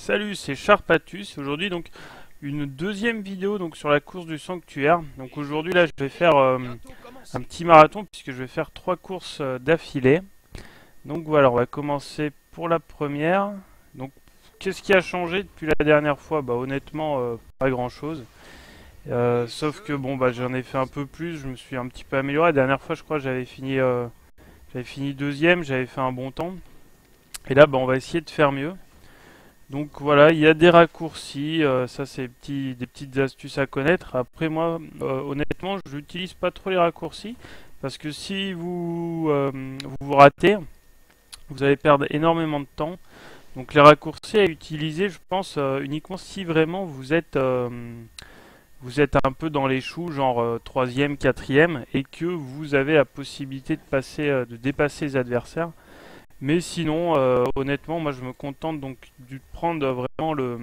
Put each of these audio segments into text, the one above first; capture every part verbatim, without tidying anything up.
Salut, c'est Charpatus. Aujourd'hui, donc une deuxième vidéo donc sur la course du sanctuaire. Donc aujourd'hui là, je vais faire euh, un petit marathon puisque je vais faire trois courses euh, d'affilée. Donc voilà, on va commencer pour la première. Donc qu'est-ce qui a changé depuis la dernière fois? Bah honnêtement, euh, pas grand-chose. Euh, sauf que bon bah j'en ai fait un peu plus, je me suis un petit peu amélioré. La dernière fois, je crois, j'avais fini, euh, j'avais fini deuxième, j'avais fait un bon temps. Et là, bah on va essayer de faire mieux. Donc voilà, il y a des raccourcis, euh, ça c'est petit, des petites astuces à connaître. Après moi, euh, honnêtement, je n'utilise pas trop les raccourcis parce que si vous, euh, vous vous ratez, vous allez perdre énormément de temps. Donc les raccourcis à utiliser, je pense, euh, uniquement si vraiment vous êtes, euh, vous êtes un peu dans les choux, genre euh, troisième, quatrième, et que vous avez la possibilité de passer, euh, de dépasser les adversaires. Mais sinon, euh, honnêtement, moi je me contente donc de prendre vraiment le,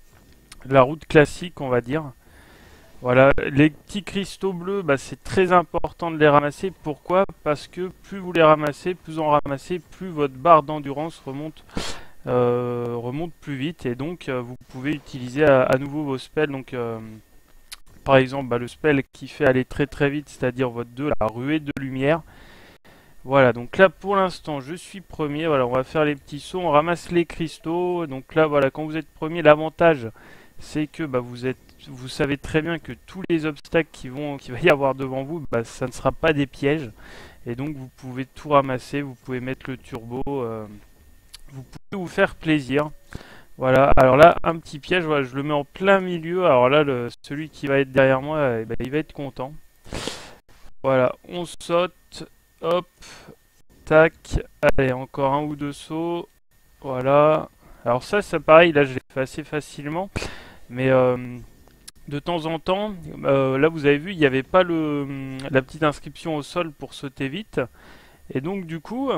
la route classique, on va dire. Voilà, les petits cristaux bleus, bah, c'est très important de les ramasser. Pourquoi? Parce que plus vous les ramassez, plus en ramassez, plus votre barre d'endurance remonte, euh, remonte plus vite. Et donc, euh, vous pouvez utiliser à, à nouveau vos spells. Donc, euh, par exemple, bah, le spell qui fait aller très très vite, c'est-à-dire votre deux, la ruée de lumière. Voilà, donc là pour l'instant je suis premier. Voilà, on va faire les petits sauts, on ramasse les cristaux. Donc là voilà, quand vous êtes premier, l'avantage c'est que bah, vous êtes, vous savez très bien que tous les obstacles qui vont, qui va y avoir devant vous, bah, ça ne sera pas des pièges. Et donc vous pouvez tout ramasser, vous pouvez mettre le turbo, euh, vous pouvez vous faire plaisir. Voilà, alors là un petit piège, voilà, je le mets en plein milieu. Alors là le, celui qui va être derrière moi, eh ben, il va être content. Voilà, on saute, hop. Tac, allez, encore un ou deux sauts. Voilà. Alors ça, c'est pareil, là je l'ai fait assez facilement. Mais euh, de temps en temps, euh, là vous avez vu, il n'y avait pas le, la petite inscription au sol pour sauter vite. Et donc du coup,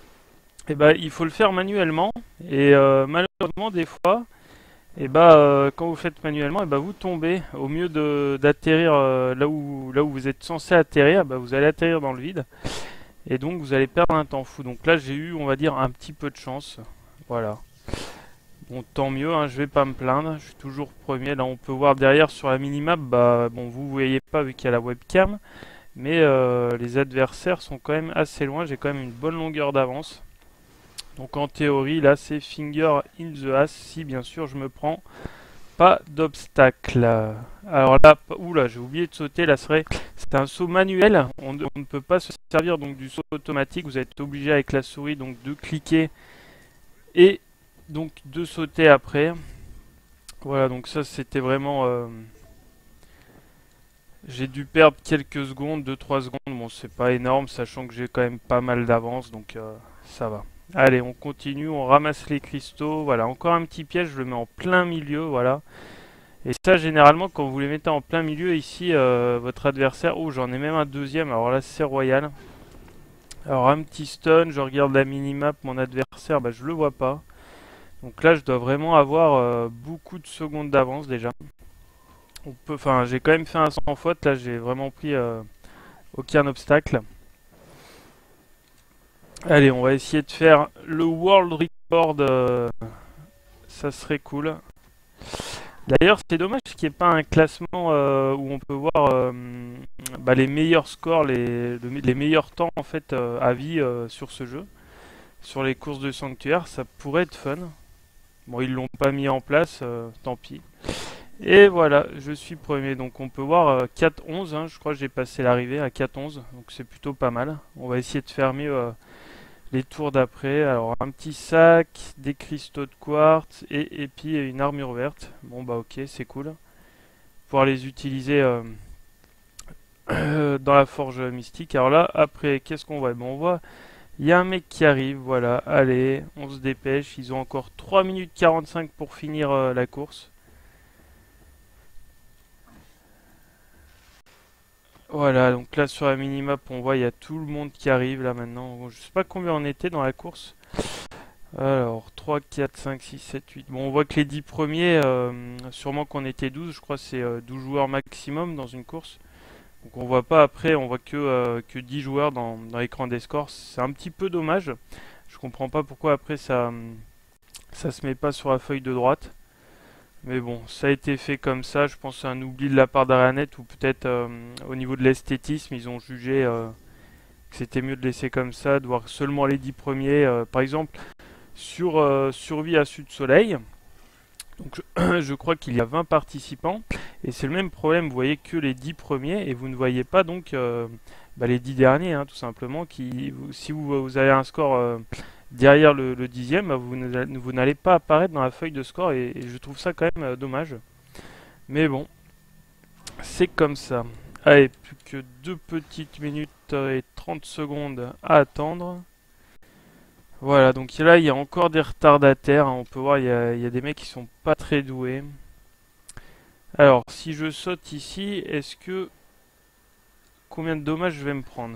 eh ben, il faut le faire manuellement. Et euh, malheureusement, des fois, eh ben, euh, quand vous faites manuellement, eh ben, vous tombez. Au mieux de d'atterrir euh, là où, là où vous êtes censé atterrir, bah, vous allez atterrir dans le vide. Et donc vous allez perdre un temps fou. Donc là j'ai eu, on va dire, un petit peu de chance. Voilà. Bon, tant mieux, hein, je vais pas me plaindre. Je suis toujours premier. Là on peut voir derrière sur la minimap, bah bon vous voyez pas vu qu'il y a la webcam. Mais euh, les adversaires sont quand même assez loin. J'ai quand même une bonne longueur d'avance. Donc en théorie là c'est finger in the ass si bien sûr je me prends pas d'obstacle. Alors là, oula, j'ai oublié de sauter. Là, c'est c'est un saut manuel. On, on ne peut pas se servir donc du saut automatique. Vous êtes obligé avec la souris donc de cliquer et donc de sauter après. Voilà, donc ça c'était vraiment. Euh, j'ai dû perdre quelques secondes, deux trois secondes. Bon, c'est pas énorme, sachant que j'ai quand même pas mal d'avance, donc euh, ça va. Allez, on continue, on ramasse les cristaux. Voilà, encore un petit piège, je le mets en plein milieu. Voilà. Et ça, généralement, quand vous les mettez en plein milieu, ici, euh, votre adversaire... Oh, j'en ai même un deuxième, alors là, c'est royal. Alors, un petit stun, je regarde la minimap, mon adversaire, bah, je le vois pas. Donc là, je dois vraiment avoir euh, beaucoup de secondes d'avance, déjà. On peut... Enfin, j'ai quand même fait un sans faute, là, j'ai vraiment pris euh, aucun obstacle. Allez, on va essayer de faire le World Record, euh, ça serait cool. D'ailleurs, c'est dommage qu'il n'y ait pas un classement euh, où on peut voir euh, bah, les meilleurs scores, les, le- les meilleurs temps en fait euh, à vie euh, sur ce jeu, sur les courses de sanctuaire. Ça pourrait être fun. Bon, ils l'ont pas mis en place, euh, tant pis. Et voilà, je suis premier. Donc on peut voir euh, quatre onze, hein, je crois que j'ai passé l'arrivée à quatre onze, donc c'est plutôt pas mal. On va essayer de faire mieux euh, les tours d'après. Alors un petit sac, des cristaux de quartz et, et puis une armure verte. Bon bah ok, c'est cool. Pouvoir les utiliser euh, dans la forge mystique. Alors là, après, qu'est-ce qu'on voit? Bon, on voit, il y a un mec qui arrive, voilà, allez, on se dépêche. Ils ont encore trois minutes quarante-cinq pour finir euh, la course. Voilà, donc là sur la minimap, on voit, il y a tout le monde qui arrive là maintenant. Bon, je sais pas combien on était dans la course. Alors, trois, quatre, cinq, six, sept, huit. Bon, on voit que les dix premiers, euh, sûrement qu'on était douze, je crois que c'est euh, douze joueurs maximum dans une course. Donc on voit pas après, on voit que, euh, que dix joueurs dans, dans l'écran des scores. C'est un petit peu dommage. Je comprends pas pourquoi après ça, ça se met pas sur la feuille de droite. Mais bon, ça a été fait comme ça. Je pense à un oubli de la part d'Arianet ou peut-être euh, au niveau de l'esthétisme, ils ont jugé euh, que c'était mieux de laisser comme ça, de voir seulement les dix premiers. Euh, par exemple, sur euh, Survie à Sud-Soleil, donc je, je crois qu'il y a vingt participants et c'est le même problème. Vous voyez que les dix premiers et vous ne voyez pas donc euh, bah, les dix derniers, hein, tout simplement. Qui, vous- si vous, vous avez un score euh, derrière le, le dixième, bah, vous ne- vous n'allez pas apparaître dans la feuille de score et, et je trouve ça quand même euh, dommage. Mais bon, c'est comme ça. Allez, plus que deux petites minutes euh, et trente secondes à attendre. Voilà, donc là il y a encore des retardataires, hein. On peut voir il y a, il y a des mecs qui sont pas très doués. Alors, si je saute ici, est-ce que... Combien de dommages je vais me prendre?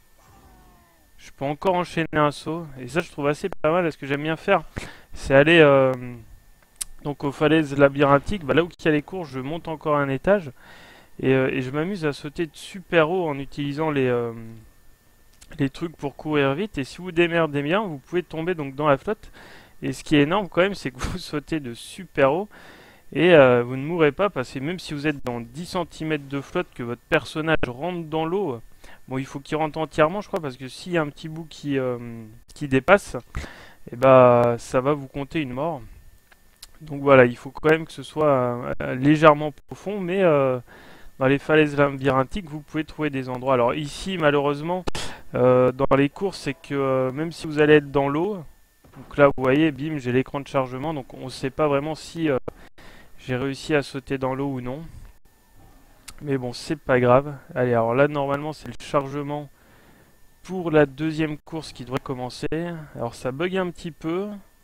Je peux encore enchaîner un saut. Et ça, je trouve assez pas mal. Ce que j'aime bien faire, c'est aller euh, donc aux falaises labyrinthiques. Bah, là où il y a les cours, je monte encore un étage. Et, euh, et je m'amuse à sauter de super haut en utilisant les, euh, les trucs pour courir vite. Et si vous démerdez bien, vous pouvez tomber donc dans la flotte. Et ce qui est énorme quand même, c'est que vous sautez de super haut. Et euh, vous ne mourrez pas parce que même si vous êtes dans dix centimètres de flotte, que votre personnage rentre dans l'eau, bon, il faut qu'il rentre entièrement, je crois, parce que s'il y a un petit bout qui, euh, qui dépasse, et bah, ça va vous compter une mort. Donc voilà, il faut quand même que ce soit euh, légèrement profond, mais euh, dans les falaises labyrinthiques, vous pouvez trouver des endroits. Alors ici, malheureusement, euh, dans les courses, c'est que euh, même si vous allez être dans l'eau, donc là, vous voyez, bim, j'ai l'écran de chargement, donc on ne sait pas vraiment si... euh, j'ai réussi à sauter dans l'eau ou non. Mais bon, c'est pas grave. Allez, alors là, normalement, c'est le chargement pour la deuxième course qui devrait commencer. Alors, ça bug un petit peu.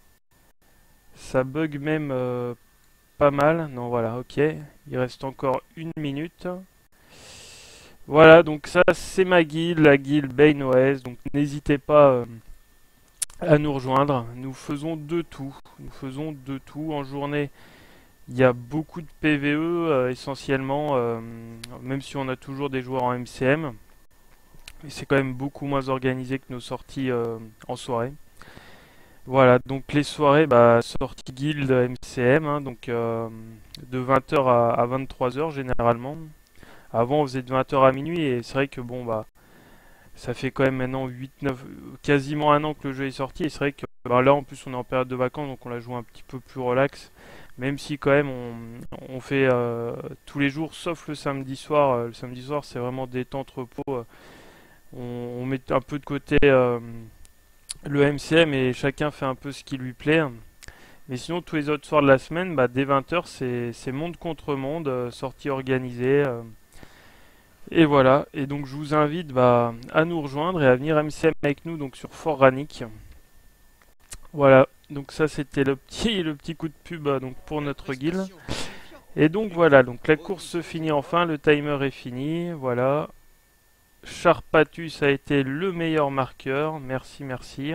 Ça bug même euh, pas mal. Non, voilà, ok. Il reste encore une minute. Voilà, donc ça, c'est ma guilde, la guilde Bane O S. Donc, n'hésitez pas euh, à nous rejoindre. Nous faisons de tout. Nous faisons de tout en journée. Il y a beaucoup de P V E euh, essentiellement, euh, même si on a toujours des joueurs en M C M. Mais c'est quand même beaucoup moins organisé que nos sorties euh, en soirée. Voilà, donc les soirées, bah, sortie guild M C M, hein, donc euh, de vingt heures à, à vingt-trois heures généralement. Avant on faisait de vingt heures à minuit et c'est vrai que bon bah ça fait quand même maintenant huit, neuf, quasiment un an que le jeu est sorti et c'est vrai que bah, là en plus on est en période de vacances donc on l'a joué un petit peu plus relax. Même si quand même on, on fait euh, tous les jours sauf le samedi soir. Euh, le samedi soir c'est vraiment détente, repos. euh, on, on met un peu de côté euh, le M C M et chacun fait un peu ce qui lui plaît. Mais sinon tous les autres soirs de la semaine, bah, dès vingt heures c'est c'est monde contre monde, euh, sortie organisée. euh, et voilà, et donc je vous invite bah, à nous rejoindre et à venir M C M avec nous donc sur Fort Ranick. Voilà, donc ça c'était le petit, le petit coup de pub euh, donc pour notre guilde. Et donc voilà, donc la course se finit enfin, le timer est fini, voilà. Charpatus a été le meilleur marqueur, merci, merci.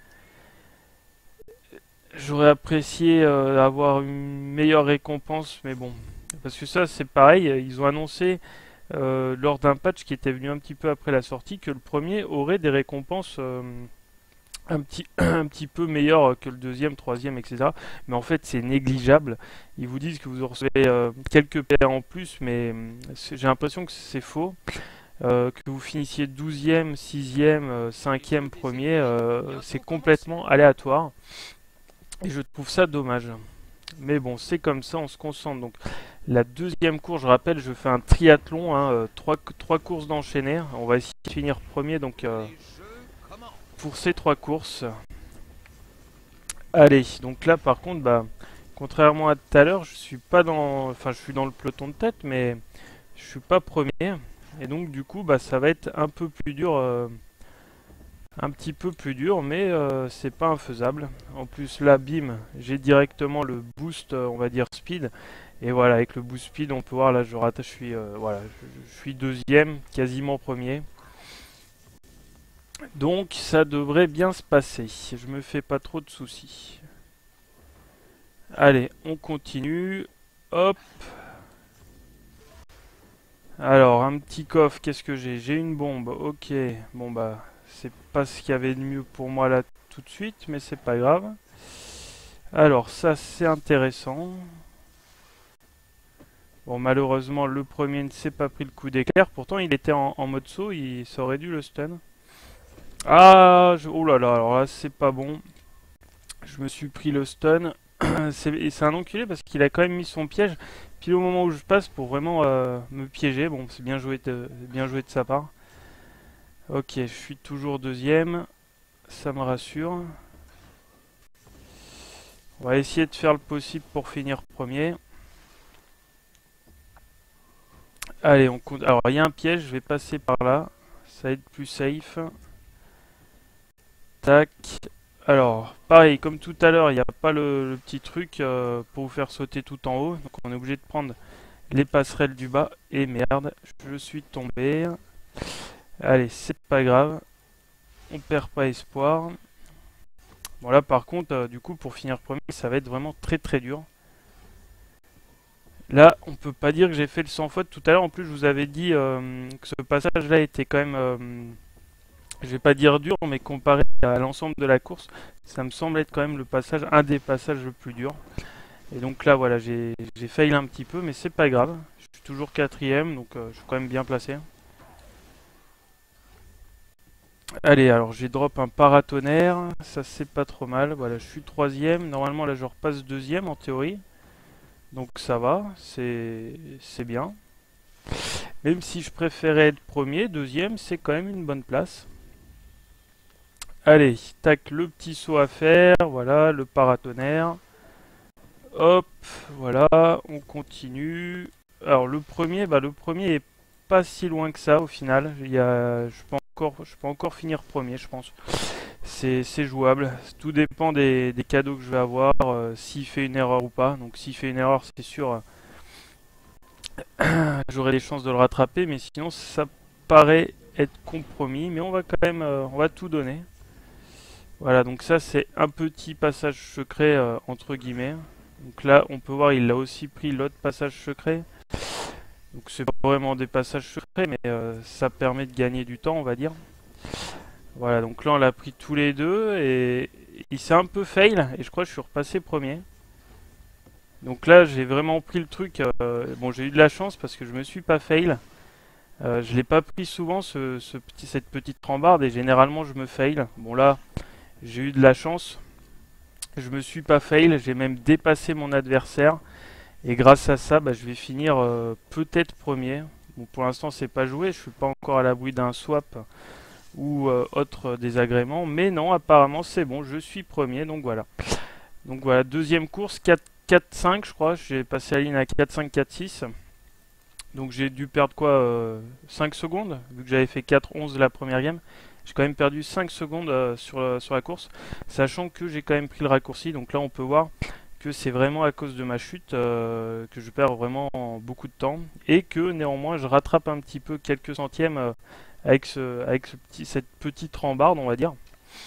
J'aurais apprécié euh, avoir une meilleure récompense, mais bon. Parce que ça c'est pareil, ils ont annoncé euh, lors d'un patch qui était venu un petit peu après la sortie que le premier aurait des récompenses euh, un petit, un petit peu meilleures que le deuxième, troisième, et cetera. Mais en fait c'est négligeable. Ils vous disent que vous recevez euh, quelques P R en plus, mais euh, j'ai l'impression que c'est faux. Euh, que vous finissiez douzième, sixième, euh, cinquième, premier, euh, c'est complètement aléatoire. Et je trouve ça dommage. Mais bon, c'est comme ça, on se concentre. Donc, la deuxième course, je rappelle, je fais un triathlon, hein, euh, trois, trois courses d'enchaîner. On va essayer de finir premier donc euh, pour ces trois courses. Allez, donc là par contre, bah, contrairement à tout à l'heure, je suis pas dans, enfin, je suis dans le peloton de tête, mais je suis pas premier. Et donc du coup, bah, ça va être un peu plus dur, euh, un petit peu plus dur, mais euh, c'est pas infaisable. En plus là, bim, j'ai directement le boost, euh, on va dire speed. Et voilà, avec le boost speed, on peut voir là, je rate, je suis, euh, voilà, je, je suis deuxième, quasiment premier. Donc ça devrait bien se passer. Je me fais pas trop de soucis. Allez, on continue. Hop. Alors, un petit coffre, qu'est-ce que j'ai? J'ai une bombe, ok. Bon bah, c'est pas ce qu'il y avait de mieux pour moi là tout de suite, mais c'est pas grave. Alors ça c'est intéressant. Bon, malheureusement le premier ne s'est pas pris le coup d'éclair. Pourtant il était en, en mode saut, il ça aurait dû le stun. Ah, je... oh là là, alors là c'est pas bon. Je me suis pris le stun. C'est c'est un enculé parce qu'il a quand même mis son piège pile au moment où je passe pour vraiment euh, me piéger. Bon, c'est bien joué de, bien joué de sa part. Ok, je suis toujours deuxième. Ça me rassure. On va essayer de faire le possible pour finir premier. Allez, on compte. Alors, il y a un piège, je vais passer par là. Ça va être plus safe. Tac. Alors, pareil, comme tout à l'heure, il n'y a pas le, le petit truc euh, pour vous faire sauter tout en haut. Donc, on est obligé de prendre les passerelles du bas. Et merde, je suis tombé. Allez, c'est pas grave. On perd pas espoir. Bon, là, par contre, euh, du coup, pour finir premier, ça va être vraiment très très dur. Là, on peut pas dire que j'ai fait le sans faute tout à l'heure. En plus, je vous avais dit euh, que ce passage-là était quand même, euh, je vais pas dire dur, mais comparé à l'ensemble de la course, ça me semble être quand même le passage, un des passages le plus dur. Et donc là, voilà, j'ai j'ai fail un petit peu, mais c'est pas grave. Je suis toujours quatrième, donc euh, je suis quand même bien placé. Allez, alors j'ai drop un paratonnerre, ça c'est pas trop mal. Voilà, je suis troisième. Normalement, là, je repasse deuxième en théorie. Donc ça va, c'est c'est bien. Même si je préférais être premier, deuxième, c'est quand même une bonne place. Allez, tac, le petit saut à faire, voilà, le paratonnerre. Hop, voilà, on continue. Alors le premier, bah le premier est pas si loin que ça au final. Il y a, je peux encore, je peux encore finir premier, je pense. C'est c'est jouable. Tout dépend des, des cadeaux que je vais avoir, euh, s'il fait une erreur ou pas. Donc s'il fait une erreur, c'est sûr. J'aurai des chances de le rattraper, mais sinon ça paraît être compromis. Mais on va quand même, euh, on va tout donner. Voilà, donc ça c'est un petit passage secret euh, entre guillemets. Donc là, on peut voir, il a aussi pris l'autre passage secret. Donc c'est pas vraiment des passages secrets, mais euh, ça permet de gagner du temps, on va dire. Voilà, donc là on l'a pris tous les deux et il s'est un peu fail et je crois que je suis repassé premier. Donc là, j'ai vraiment pris le truc. Euh, bon, j'ai eu de la chance parce que je me suis pas fail. Euh, je l'ai pas pris souvent ce, ce petit, cette petite rambarde et généralement je me fail. Bon là, j'ai eu de la chance. Je me suis pas fail. J'ai même dépassé mon adversaire et grâce à ça, bah, je vais finir euh, peut-être premier. Bon, pour l'instant, c'est pas joué. Je suis pas encore à l'abri d'un swap ou euh, autre désagrément. Mais non, apparemment, c'est bon. Je suis premier. Donc voilà. Donc voilà, deuxième course, quatre cinq je crois, j'ai passé la ligne à quatre cinq quatre six. Donc j'ai dû perdre quoi euh, cinq secondes, vu que j'avais fait quatre onze la première game. J'ai quand même perdu cinq secondes euh, sur, euh, sur la course, sachant que j'ai quand même pris le raccourci. Donc là on peut voir que c'est vraiment à cause de ma chute euh, que je perds vraiment beaucoup de temps. Et que néanmoins je rattrape un petit peu quelques centièmes euh, avec, ce, avec ce petit, cette petite rambarde on va dire.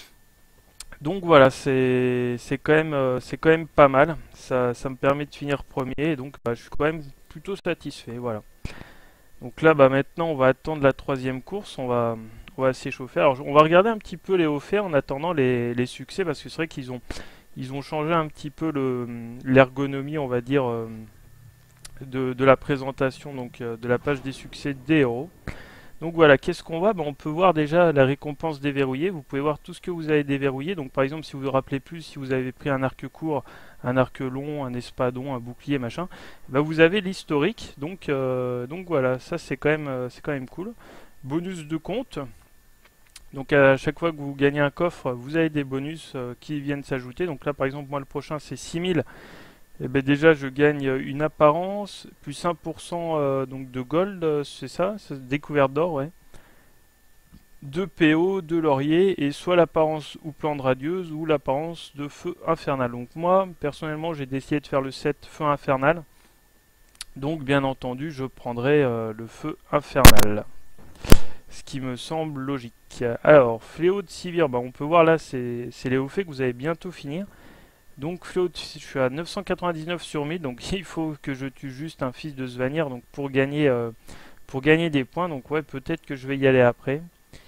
Donc voilà, c'est c'est quand même euh, c'est quand même pas mal. Ça, ça me permet de finir premier et donc bah, je suis quand même plutôt satisfait. Voilà. Donc là bah maintenant on va attendre la troisième course. On va on va s'échauffer. Alors on va regarder un petit peu les hauts faits en attendant les, les succès parce que c'est vrai qu'ils ont ils ont changé un petit peu le l'ergonomie on va dire euh, de, de la présentation donc euh, de la page des succès des héros. Donc voilà, qu'est-ce qu'on voit? Ben, on peut voir déjà la récompense déverrouillée. Vous pouvez voir tout ce que vous avez déverrouillé. Donc par exemple, si vous vous rappelez plus, si vous avez pris un arc court, un arc long, un espadon, un bouclier, machin, ben, vous avez l'historique. Donc, euh, donc voilà, ça c'est quand même, euh, c'est quand même cool. Bonus de compte. Donc à chaque fois que vous gagnez un coffre, vous avez des bonus euh, qui viennent s'ajouter. Donc là par exemple, moi le prochain c'est six mille. Et ben déjà je gagne une apparence, plus un pour cent euh, donc de gold, euh, c'est ça, c'est découverte d'or, ouais. deux P O, deux lauriers, et soit l'apparence ou plante radieuse, ou l'apparence de feu infernal. Donc moi, personnellement, j'ai décidé de faire le set feu infernal. Donc bien entendu, je prendrai euh, le feu infernal. Ce qui me semble logique. Alors, fléau de Sivir, bah, on peut voir là, c'est les hauts faits que vous allez bientôt finir. Donc Fléau, je suis à neuf cent quatre-vingt-dix-neuf sur mille, donc il faut que je tue juste un fils de Svanir donc pour gagner, euh, pour gagner des points. Donc ouais, peut-être que je vais y aller après.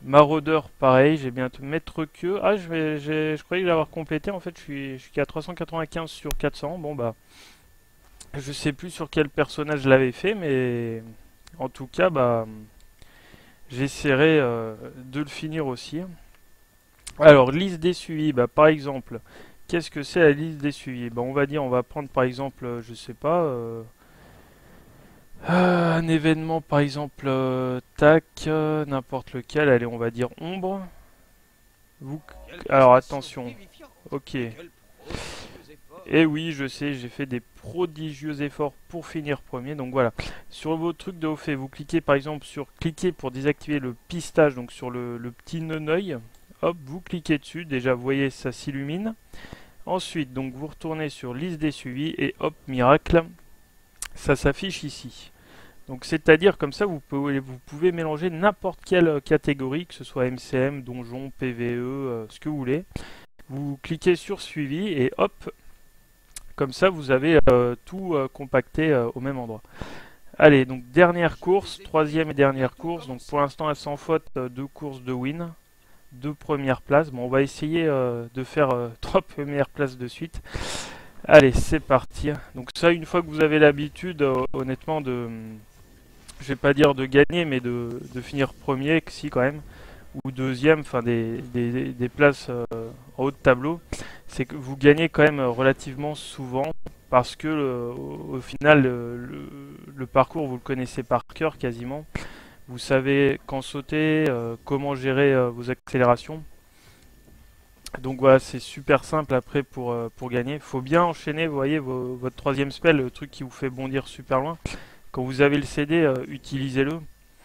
Maraudeur, pareil, j'ai bientôt maître queue. Ah, je, vais, j'ai- je croyais l'avoir complété. En fait, je suis, je suis qu'à trois cent quatre-vingt-quinze sur quatre cents. Bon, bah, je sais plus sur quel personnage je l'avais fait, mais en tout cas, bah, j'essaierai euh, de le finir aussi. Alors, liste des suivis, bah, par exemple, qu'est-ce que c'est la liste des suivis? Bah, on va dire, on va prendre par exemple, euh, je sais pas, euh, euh, un événement par exemple, euh, tac, euh, n'importe lequel, allez, on va dire ombre. Vous... Alors attention, ok. Et oui, je sais, j'ai fait des prodigieux efforts pour finir premier. Donc voilà, sur vos trucs de haut fait, vous cliquez par exemple sur cliquer pour désactiver le pistage, donc sur le, le petit neneuil. Hop, vous cliquez dessus, déjà vous voyez ça s'illumine. Ensuite, donc vous retournez sur liste des suivis et hop, miracle, ça s'affiche ici. Donc c'est-à-dire comme ça vous pouvez, vous pouvez mélanger n'importe quelle catégorie, que ce soit M C M, donjon, P V E, euh, ce que vous voulez. Vous cliquez sur suivi et hop, comme ça vous avez euh, tout euh, compacté euh, au même endroit. Allez, donc dernière course, troisième et dernière course. Donc pour l'instant à sans faute, euh, deux courses de win, deux premières places. Bon, on va essayer euh, de faire euh, trois premières places de suite. Allez, c'est parti. Donc ça, une fois que vous avez l'habitude, euh, honnêtement, de, je vais pas dire de gagner, mais de, de finir premier, que si quand même, ou deuxième, enfin des, des, des places euh, en haut de tableau, c'est que vous gagnez quand même relativement souvent parce que le, au, au final le, le, le parcours vous le connaissez par cœur quasiment. Vous savez quand sauter, euh, comment gérer euh, vos accélérations. Donc voilà, c'est super simple après pour, euh, pour gagner. Faut bien enchaîner, vous voyez, vos, votre troisième spell, le truc qui vous fait bondir super loin. Quand vous avez le C D, euh, utilisez-le.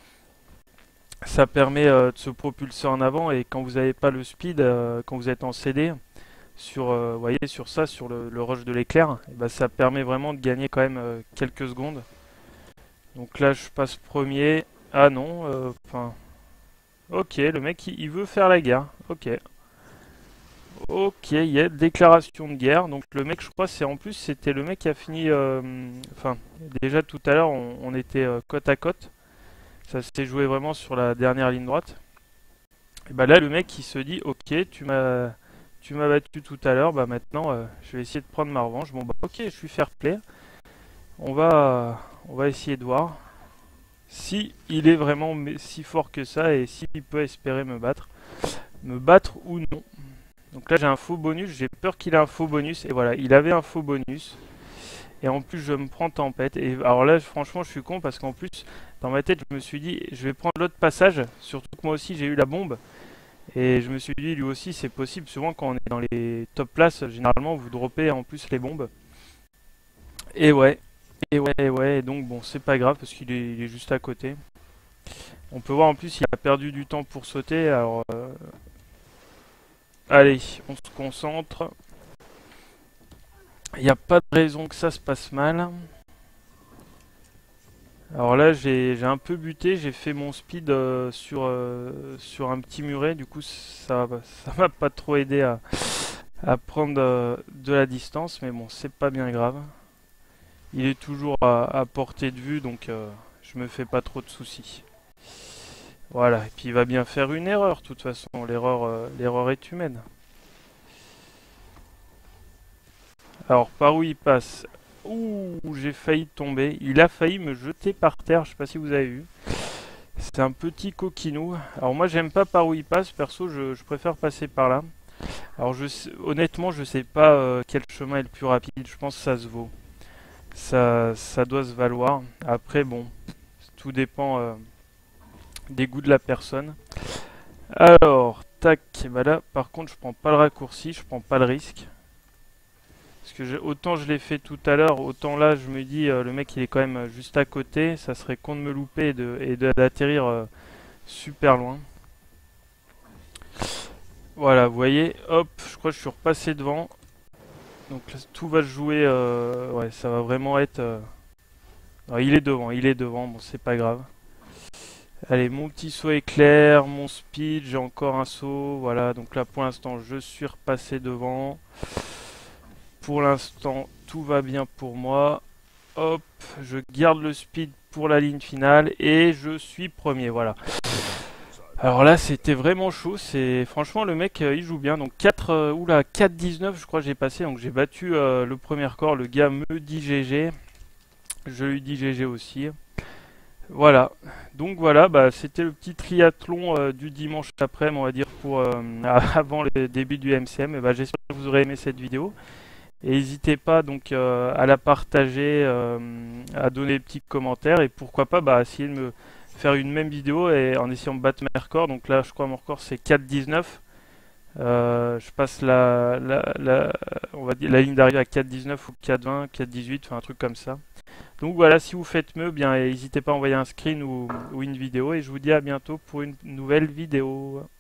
Ça permet euh, de se propulser en avant et quand vous n'avez pas le speed, euh, quand vous êtes en C D, sur, euh, vous voyez, sur ça, sur le, le rush de l'éclair, eh ben, ça permet vraiment de gagner quand même euh, quelques secondes. Donc là, je passe premier. Ah non, euh, enfin, ok, le mec il, il veut faire la guerre. Ok, ok, il y a déclaration de guerre. Donc le mec, je crois, c'est en plus, c'était le mec qui a fini. euh, Enfin, déjà tout à l'heure, on, on était euh, côte à côte. Ça s'est joué vraiment sur la dernière ligne droite. Et bah là, le mec il se dit, ok, tu m'as, tu m'as battu tout à l'heure, bah maintenant, euh, je vais essayer de prendre ma revanche. Bon bah ok, je suis fair play. On va, on va essayer de voir si il est vraiment si fort que ça et s'il peut espérer me battre, me battre ou non. Donc là, j'ai un faux bonus. J'ai peur qu'il ait un faux bonus. Et voilà, il avait un faux bonus. Et en plus, je me prends tempête. Et alors là, franchement, je suis con parce qu'en plus, dans ma tête, je me suis dit, je vais prendre l'autre passage. Surtout que moi aussi, j'ai eu la bombe. Et je me suis dit, lui aussi, c'est possible. Souvent, quand on est dans les top places, généralement, vous droppez en plus les bombes. Et ouais, et ouais, et ouais. Et donc, bon, c'est pas grave parce qu'il est, il est juste à côté. On peut voir en plus, il a perdu du temps pour sauter. Alors, euh, allez, on se concentre. Il n'y a pas de raison que ça se passe mal. Alors là, j'ai j'ai un peu buté, j'ai fait mon speed euh, sur, euh, sur un petit muret, du coup ça ça m'a pas trop aidé à, à prendre euh, de la distance, mais bon, c'est pas bien grave. Il est toujours à, à portée de vue, donc euh, je me fais pas trop de soucis. Voilà, et puis il va bien faire une erreur, de toute façon, l'erreur euh, l'erreur est humaine. Alors, par où il passe? Ouh, j'ai failli tomber. Il a failli me jeter par terre, je sais pas si vous avez vu. C'est un petit coquinou. Alors moi j'aime pas par où il passe, perso je, je préfère passer par là. Alors je sais- honnêtement je sais pas euh, quel chemin est le plus rapide, je pense que ça se vaut. Ça, ça doit se valoir. Après bon, tout dépend euh, des goûts de la personne. Alors, tac, bah là par contre je prends pas le raccourci, je prends pas le risque. Parce que je- autant je l'ai fait tout à l'heure, autant là je me dis euh, le mec il est quand même euh, juste à côté, ça serait con de me louper et de- et de- d'atterrir euh, super loin. Voilà, vous voyez, hop, je crois que je suis repassé devant. Donc là, tout va se jouer, euh, ouais, ça va vraiment être... euh, non, il est devant, il est devant, bon c'est pas grave. Allez, mon petit saut éclair, mon speed, j'ai encore un saut, voilà. Donc là pour l'instant je suis repassé devant. Pour l'instant tout va bien pour moi. Hop, je garde le speed pour la ligne finale et je suis premier, voilà. Alors là, c'était vraiment chaud. C'est franchement le mec, euh, il joue bien. Donc quatre, euh, oula, quatre dix-neuf, je crois que j'ai passé. Donc j'ai battu euh, le premier record. Le gars me dit G G. Je lui dis G G aussi. Voilà. Donc voilà, bah, c'était le petit triathlon euh, du dimanche après, on va dire pour euh, avant le début du M C M. Et bah, j'espère que vous aurez aimé cette vidéo. Et n'hésitez pas donc euh, à la partager, euh, à donner des petits commentaires et pourquoi pas bah, essayer de me faire une même vidéo et en essayant de battre mes records. Donc là, je crois mon record c'est quatre dix-neuf. Euh, je passe la, la, la, on va dire, la ligne d'arrivée à quatre dix-neuf ou quatre vingt, quatre dix-huit, enfin un truc comme ça. Donc voilà, si vous faites mieux, bien n'hésitez pas à envoyer un screen ou, ou une vidéo et je vous dis à bientôt pour une nouvelle vidéo.